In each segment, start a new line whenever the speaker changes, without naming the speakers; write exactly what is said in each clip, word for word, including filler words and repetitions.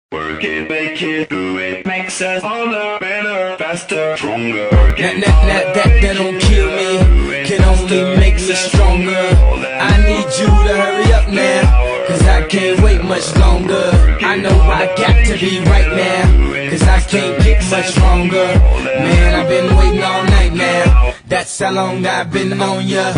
Work it, make it, do it, makes us harder, better, faster, stronger.
That, that, that, that, that don't kill me, can only make me stronger. I need you to hurry up now, cause I can't wait much longer. I know I got to be right now, cause I can't get much stronger. Man, I've been waiting all night now, that's how long I've been on ya.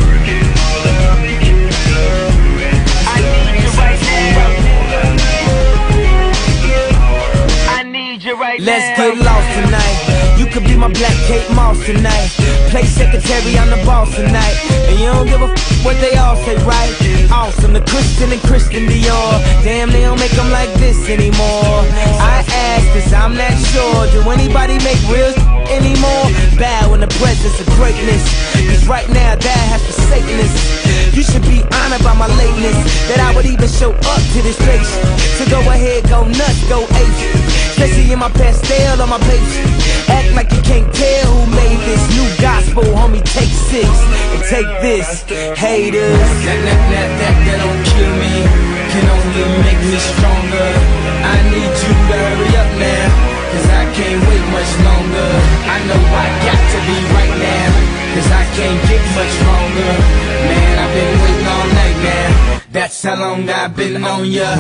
Let's get lost tonight. You could be my black Kate Moss tonight. Play secretary, I'm the boss tonight. And you don't give a f what they all say, right? Awesome, the Christian and Christian Dior. Damn, they don't make them like this anymore. I ask cause I'm not sure. Do anybody make real anymore? Bow in the presence of greatness, cause right now that has forsaken us. You should be honored by my lateness, that I would even show up to this place. So go ahead, go nuts, go ape. Especially in my pastel on my page. Act like you can't tell who made this new gospel, homie, take six and take this, haters. That, that, that, that, that don't kill me, can only make me stronger. I need you to hurry up now, cause I can't wait much longer. I know I got to be right now, cause I can't get much stronger. Man, I've been waiting all night now, that's how long I've been on ya.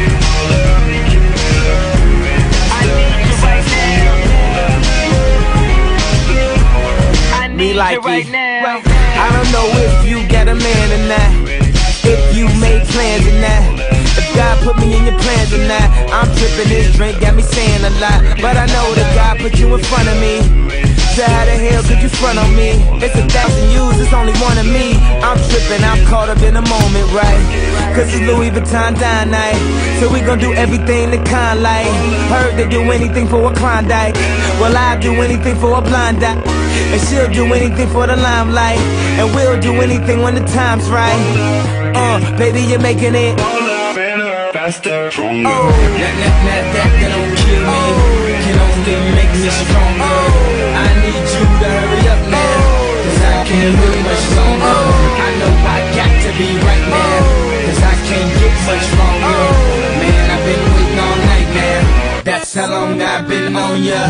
Me like right now. I don't know if you got a man or not, if you made plans or not, if God put me in your plans or not. I'm tripping, this drink got me saying a lot, but I know that God put you in front of me. So how the hell could you front on me? It's a thousand yous, it's only one of me. I'm tripping, I'm caught up in the moment, right? Cause it's Louis Vuitton dine night, so we gon' do everything the kind like. Heard they do anything for a Klondike, well I'll do anything for a blind eye. And she'll do anything for the limelight, and we'll do anything when the time's right. Uh, baby, you're making it
Better, faster, stronger.
Oh, that, that, that, that, that don't kill me, can only make me stronger. I need you to hurry up now, cause I can't wait much longer. I know I got to be right now, cause I can't get much stronger. Man, I've been waiting all night now, that's how long I've been on ya.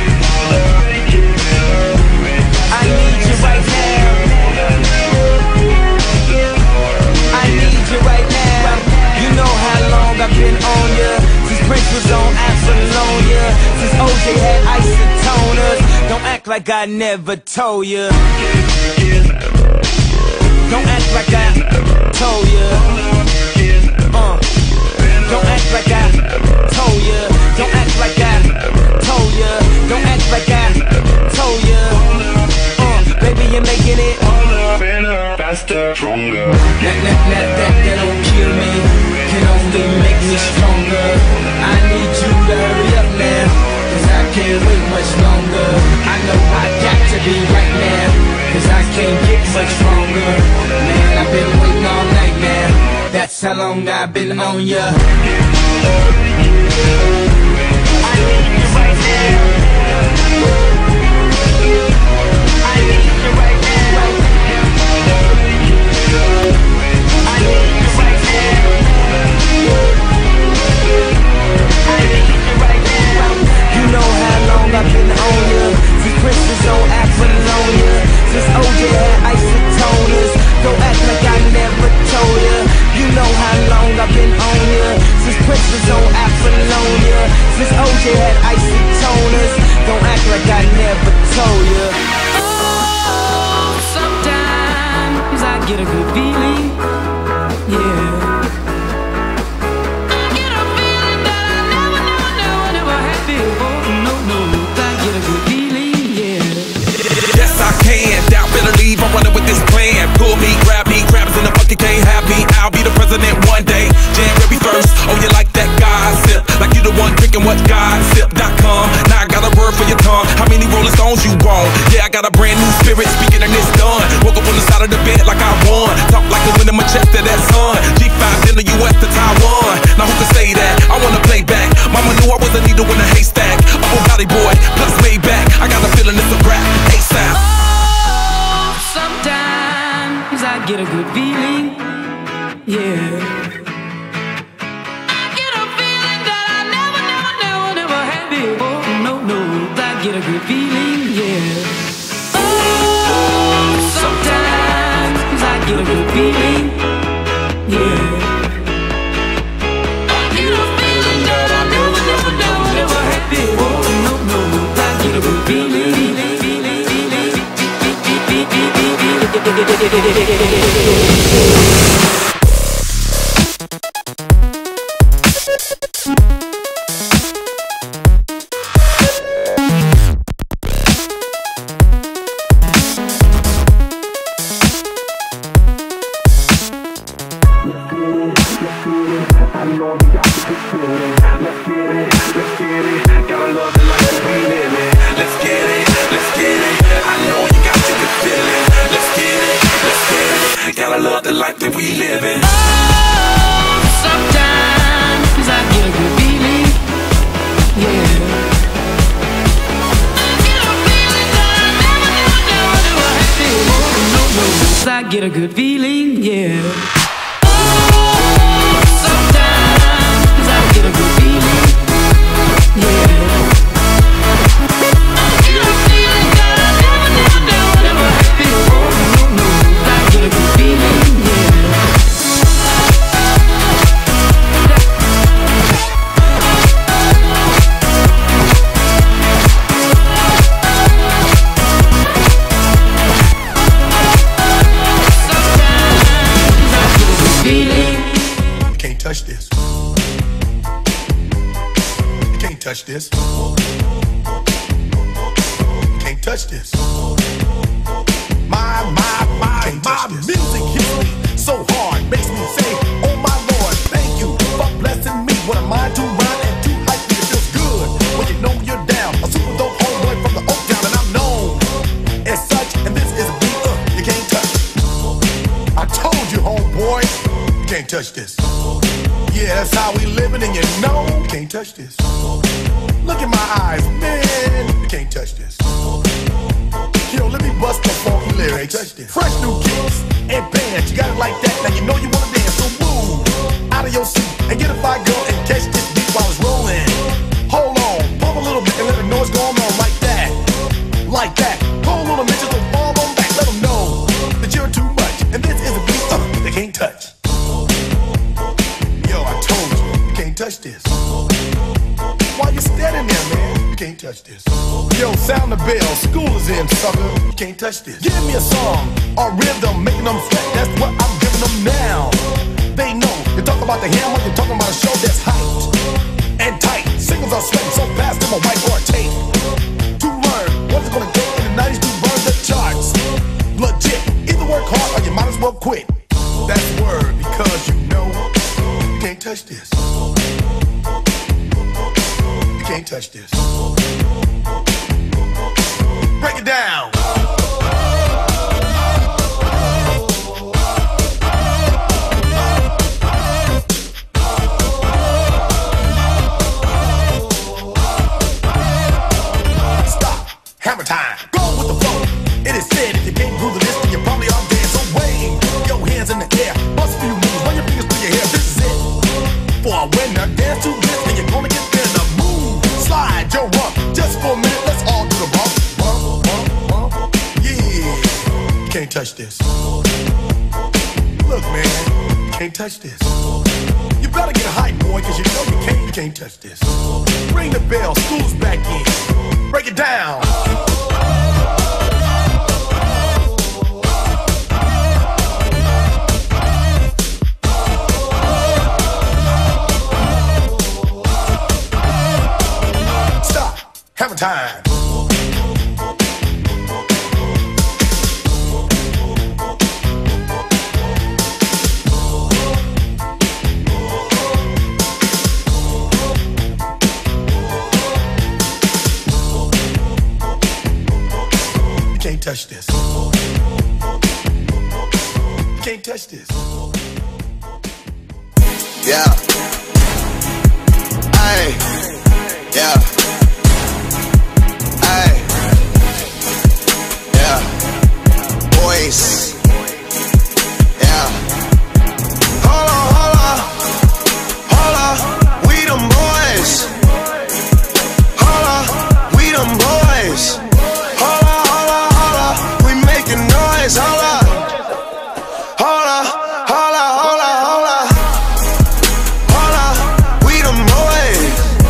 I need you right now, I need you right now. You know how long I've been on ya, since Prince was on Apollonia, since O J had isotoners. Don't act like I never told ya, don't act like I told ya. uh, Don't act like I told ya, don't act like I told ya, don't act like I told ya. uh, Baby, you're making it
better, faster, stronger.
That, that, that, that, that don't kill me, can only make me stronger. I need you to hurry up now, cause I can't wait much longer. I know I got to be right now, cause I can't get much stronger. Man, I've been waiting all night now, that's how long I've been on ya. I need you right now, I need you right now, I need you right now, I need you right now. You know how long I've been on ya, since Prince was on Apollonia, since O J had isotoners. Don't act like I never told ya. You know how long I've been on ya, since Prince was on Apollonia. Get a good feeling, yeah.
Touch this. You can't touch this. You can't touch this. My, my, my, my music hits me so hard, makes me say, oh my Lord, thank you for blessing me. What a mind to rhyme and to hype me. It feels good when you know you're down. A super dope homeboy from the Oak Town, and I'm known as such. And this is a beat up you can't touch. I told you, homeboy, you can't touch this. Yeah, that's how we living, and you know you can't touch this. Look in my eyes, man, you can't touch this. Yo, let me bust the funky lyrics. Touch this. Fresh new kicks and bands, you got it like that. Now you know you wanna dance, so move out of your seat and get a fire girl and catch this beat while it's rolling. Hold on, pump a little bit and let the noise go on like that, like that. Hold on a minute, just fall on back. Let them know that you're too much, and this is a beat uh, they can't touch. Touch this. While you're standing there, man, you can't touch this. Yo, sound the bell, school is in, sucker. You can't touch this. Give me a song or rhythm, making them sweat. That's what I'm giving them now. They know you talk about the hammer, you're talking about a show that's hyped and tight. Singles are sweating so fast, them a white or a tape. To learn what's it gonna take in the nineties to burn the charts. Legit, either work hard or you might as well quit. That's word, because you know you can't touch this. You can't touch this. Break it down. Stop. Hammer time. Go with the flow. It is said if you can't groove the list, then you probably are dead. So wave your hands in the air. Bust a few moves. Run your fingers through your hair. This is it. For a winner, dance to this, and you're gonna get there. The move, slide your rump. Just for a minute, let's all do the bump, bump, bump, bump. Yeah, you can't touch this. Look, man, you can't touch this. You better get hype, boy, cause you know you can't, you can't touch this. Ring the bell, school's back in. Break it down. Hammer time. You can't touch this. You can't touch this.
Yeah. Hey. Yeah. Boys, yeah. Hold on, hold on, hold on. We them boys. Hold on, we them boys. Hold on, hold on, hold on. We making noise. Hold on, hold on, hold on, hold on, hold on, hold on. We them boys.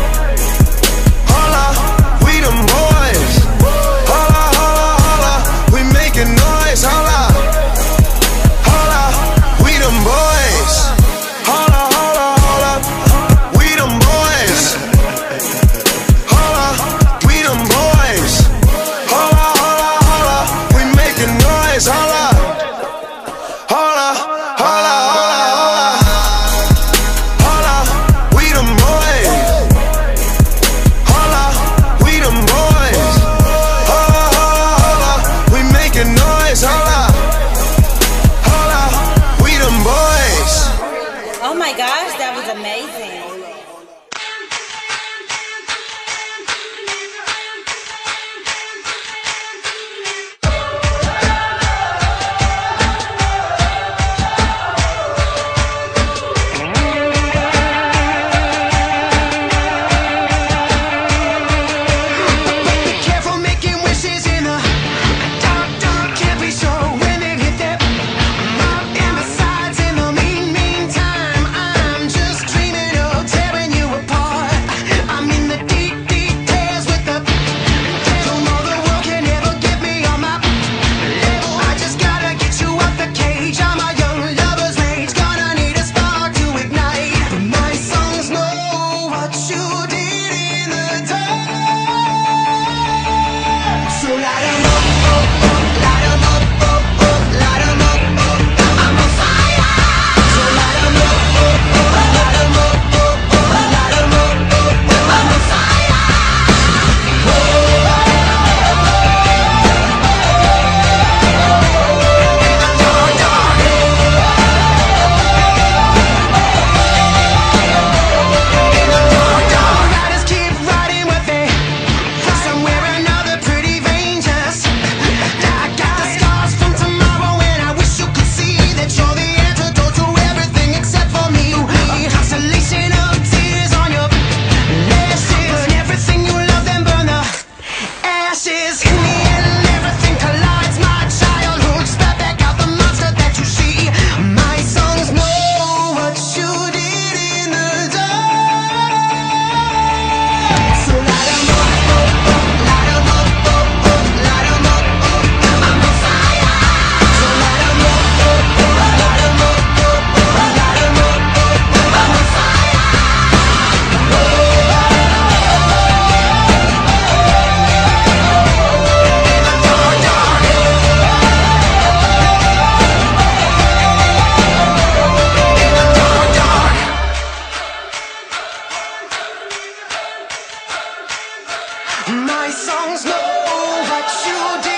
My songs know what you did.